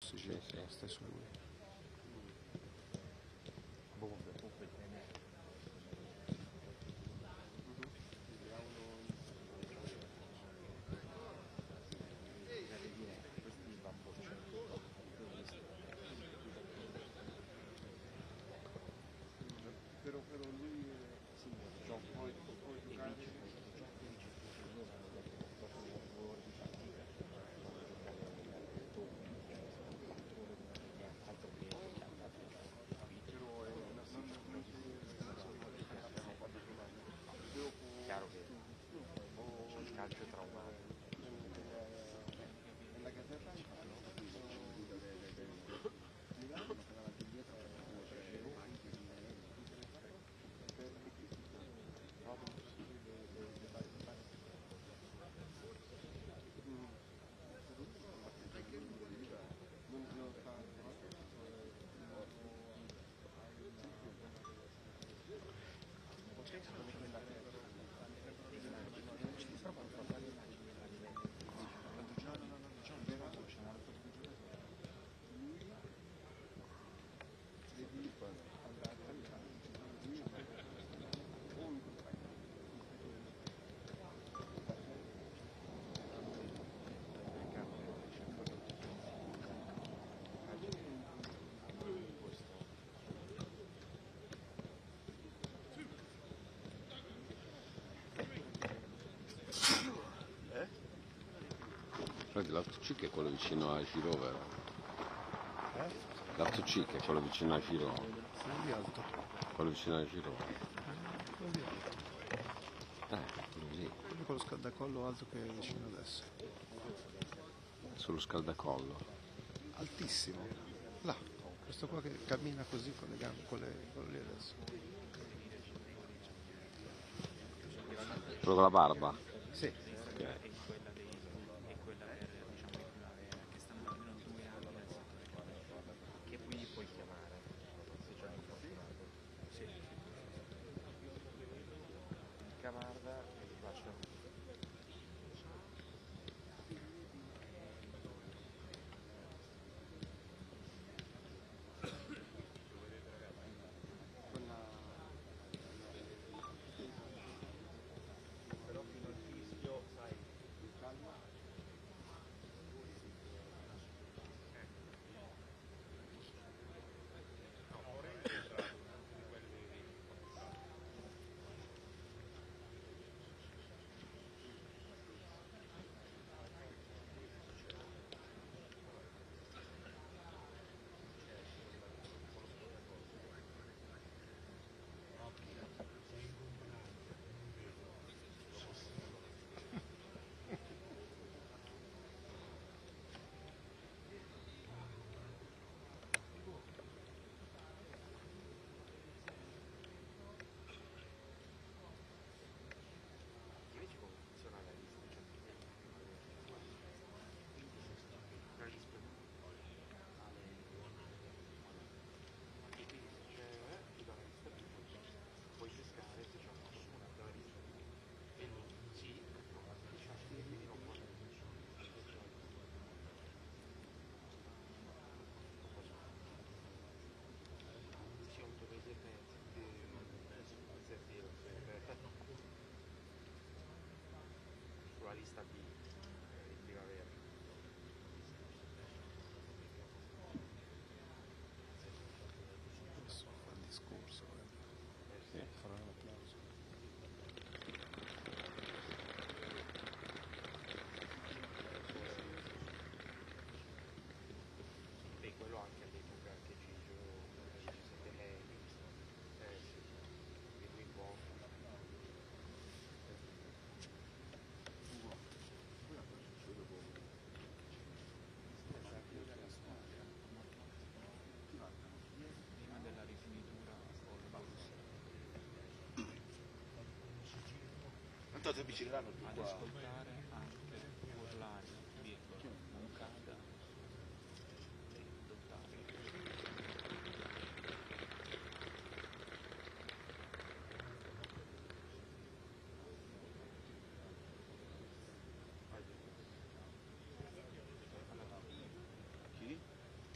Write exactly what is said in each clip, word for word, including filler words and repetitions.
Sì, sì, sì. stesso lui. Però, però lui sì, può, può giocare. Chiaro che il calcio è traumatico. Nella gazzetta Milano sono andati indietro L'altro C che è quello vicino a Giro, vero? Eh? L'altro C che è quello vicino a Giro. Quello di alto. Quello vicino a Giro. Quello di alto. Eh, quello lì. Quello con lo scaldacollo alto che è vicino adesso. Sullo scaldacollo. Altissimo. Là. Questo qua che cammina così con le gambe, con le, quello lì adesso. Quello con la barba? Sì. Ok. Camarda e ti faccio però fino al fischio, sai, calma. Sulla lista B di primavera. Adesso fa il discorso. Eh. Eh, farà un applauso. E quello anche all'epoca che Gigio diciassette lei. Eh sì. E lui buono. Prima della rifinitura con Borussia. Andate vicino l'anno più Ad qua. ascoltare anche urlare, virgola, non cada e lottare. Chi?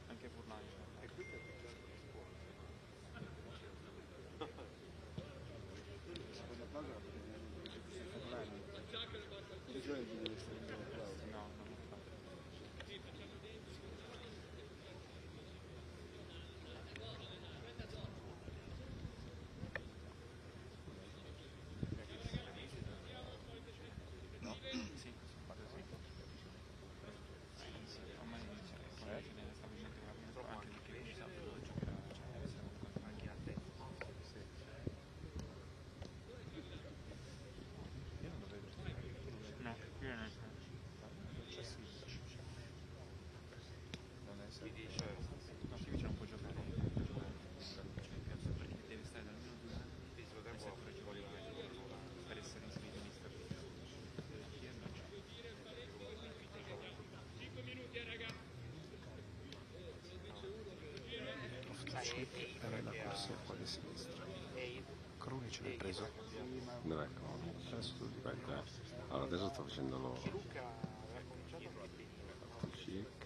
Cech è nella corsia qua di sinistra. Krunic l'hai preso? Dov'è Krunic? Adesso tu dico. Aspetta, allora adesso sto facendo lo Luca aveva cominciato anche benissimo. Cech.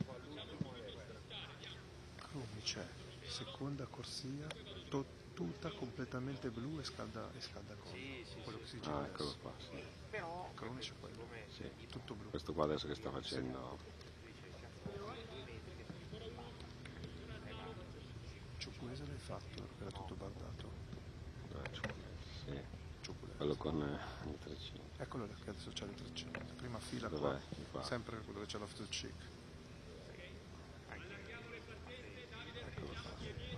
Krunic è seconda corsia, to- tutta completamente blu e scalda, e scalda gol. Sì, sì, Quello sì. che si dice Ah, adesso. eccolo qua, sì. Però Krunic è quello. come Sì. Tutto blu. Questo qua adesso che sta facendo Ciuculese l'hai fatto? Era tutto bardato. dov'è Ciuculese? Sì. Ciuculese. Quello con eh, il treccino. Eccolo là, che adesso c'è il treccino. Prima fila Dov'è? qua. Di qua. Sempre quello che c'è l'off the cheek. Eccolo qua.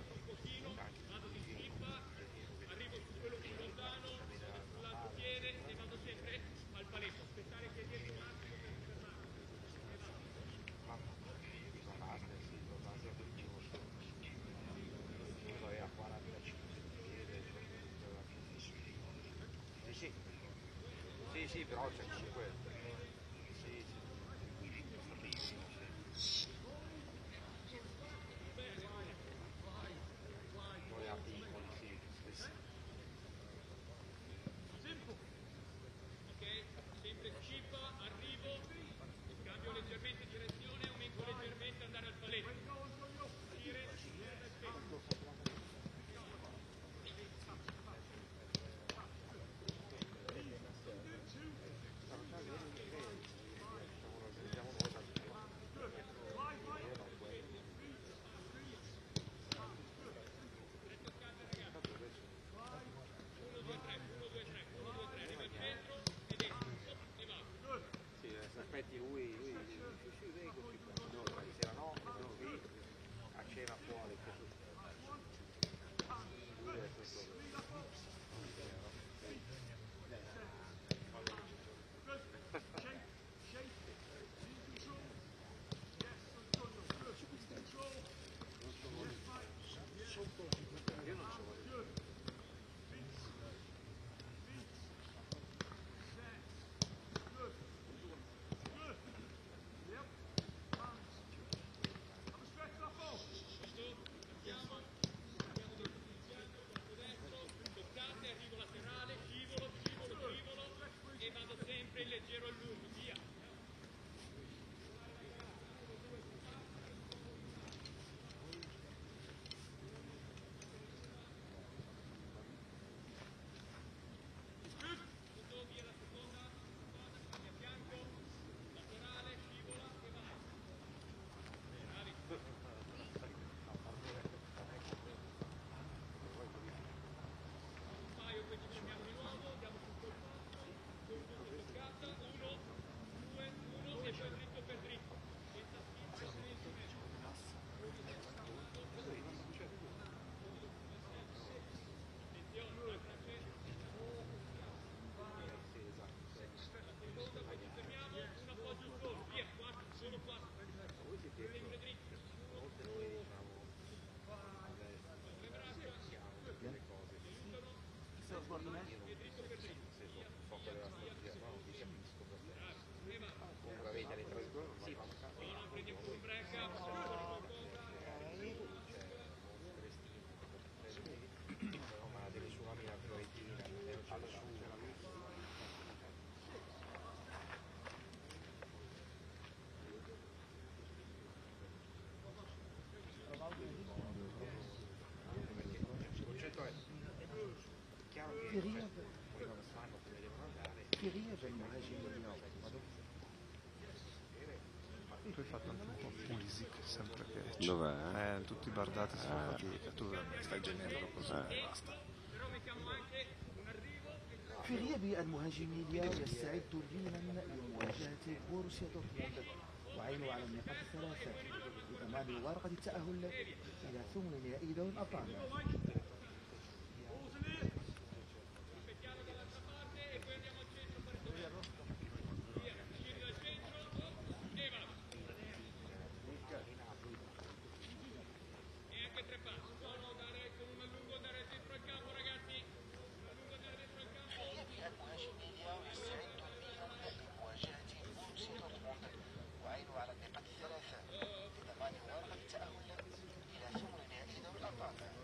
Sì, sì, sì, però c'è comunque. Sì, sì. Noi a piccoli, sì, stessi. Sempre chip, arrivo, cambio leggermente direzione, aumento leggermente, andare al paletto. Tire, Sì, se aspetti lui, lui dice sì, sì, lei così, no, ieri sera no, no, qui a cena fuori, così. Lui è questo. Io non so. toccate, arrivo laterale, scivolo, scivolo, scivolo e vado sempre in leggero al lungo, via. Tu hai fatto anche un po' Pulisic, sempre che Dov'è? eh, tutti bardati si fa fatica, tu stai generico così Eh. basta. في غياب المهاجم الياو يستعد لينا لمواجهة بوروسيا دورتموند وعينه على النقاط الثلاثة لضمان ورقة التأهل إلى ثمن نهائي دوري الأبطال. وعينه على النقاط الثلاثة لضمان ورقة التأهل إلى ثمن نهائي دوري الأبطال.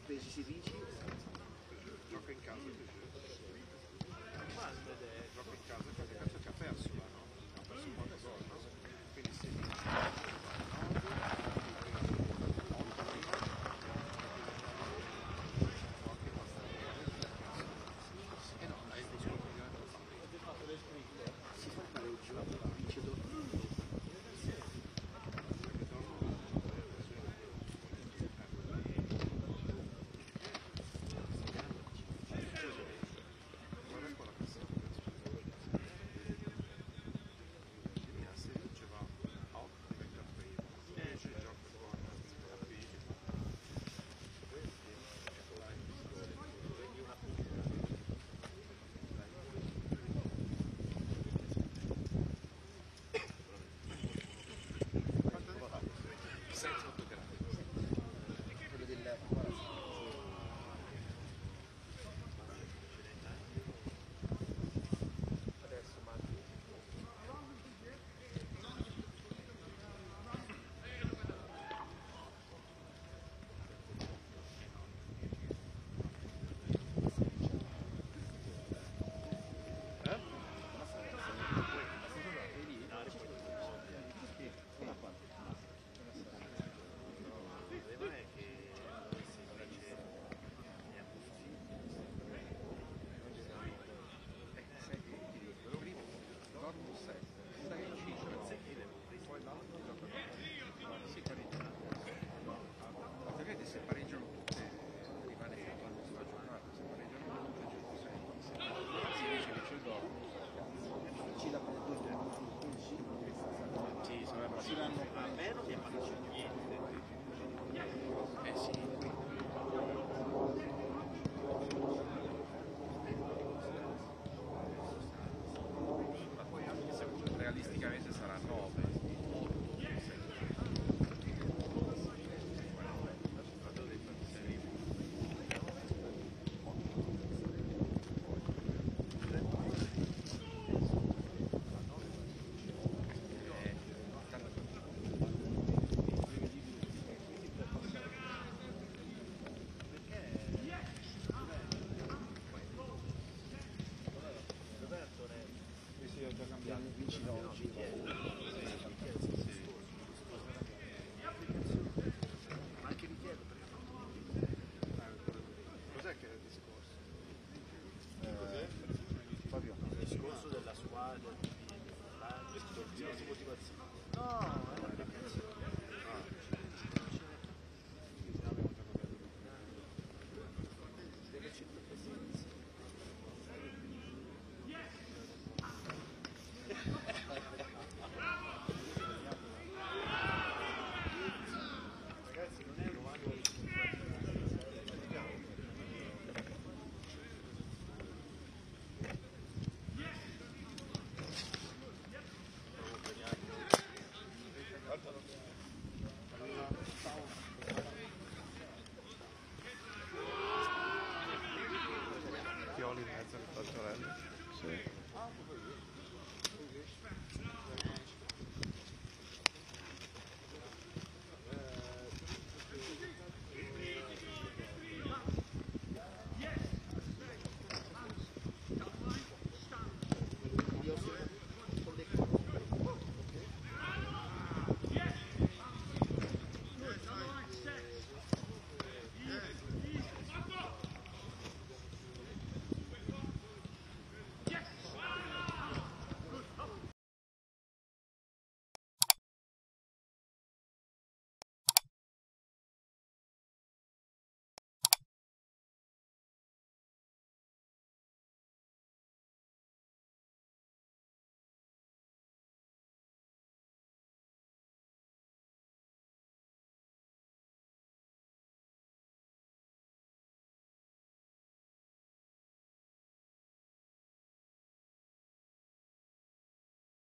specie si vince. Gioca in casa il gioca in casa perché cazzo che ha perso là, no? Ha perso qualche gol, no? Quindi se